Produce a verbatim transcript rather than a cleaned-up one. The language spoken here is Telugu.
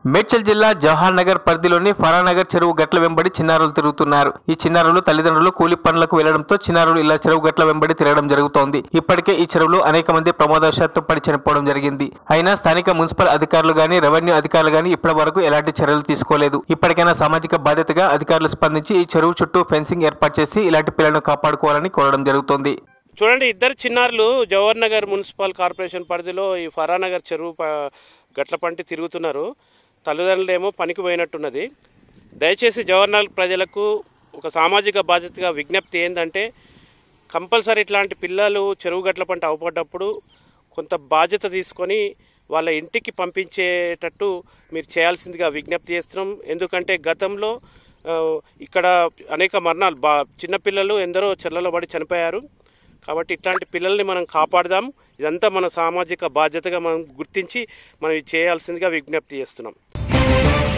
మేడ్చల్ జిల్లా జవహర్ నగర్ పరిధిలోని ఫరానగర్ చెరువు గట్ల వెంబడి చిన్నారులు తిరుగుతున్నారు. ఈ చిన్నారులు తల్లిదండ్రులు కూలి పనులకు వెళ్లడంతో చిన్నారులు ఇలా చెరువు గట్ల వెంబడి తిరగడం జరుగుతోంది. ఇప్పటికే ఈ చెరువులో అనేక మంది ప్రమాదవశాత్తు పడి చనిపోవడం జరిగింది. అయినా స్థానిక మున్సిపల్ అధికారులు గాని రెవెన్యూ అధికారులు గాని ఇప్పటి వరకు ఎలాంటి చర్యలు తీసుకోలేదు. ఇప్పటికైనా సామాజిక బాధ్యతగా అధికారులు స్పందించి ఈ చెరువు చుట్టూ ఫెన్సింగ్ ఏర్పాటు చేసి ఇలాంటి పిల్లలను కాపాడుకోవాలని కోరడం జరుగుతోంది. చూడండి, ఇద్దరు చిన్నారులు జవహర్ నగర్ మున్సిపల్ కార్పొరేషన్ పరిధిలో ఈ ఫరానగర్ చెరువు గట్ల పంటి తిరుగుతున్నారు. తల్లిదండ్రులేమో పనికి పోయినట్టున్నది. దయచేసి జవహర్ నగర్ ప్రజలకు ఒక సామాజిక బాధ్యతగా విజ్ఞప్తి ఏంటంటే, కంపల్సరీ ఇట్లాంటి పిల్లలు చెరువు గట్ల పంట అవపడ్డప్పుడు కొంత బాధ్యత తీసుకొని వాళ్ళ ఇంటికి పంపించేటట్టు మీరు చేయాల్సిందిగా విజ్ఞప్తి చేస్తున్నాం. ఎందుకంటే గతంలో ఇక్కడ అనేక మరణాలు బా చిన్నపిల్లలు ఎందరో చెర్లలో పడి చనిపోయారు. కాబట్టి ఇట్లాంటి పిల్లల్ని మనం కాపాడదాం. ఇదంతా మన సామాజిక బాధ్యతగా మనం గుర్తించి మనం చేయాల్సిందిగా విజ్ఞప్తి చేస్తున్నాం.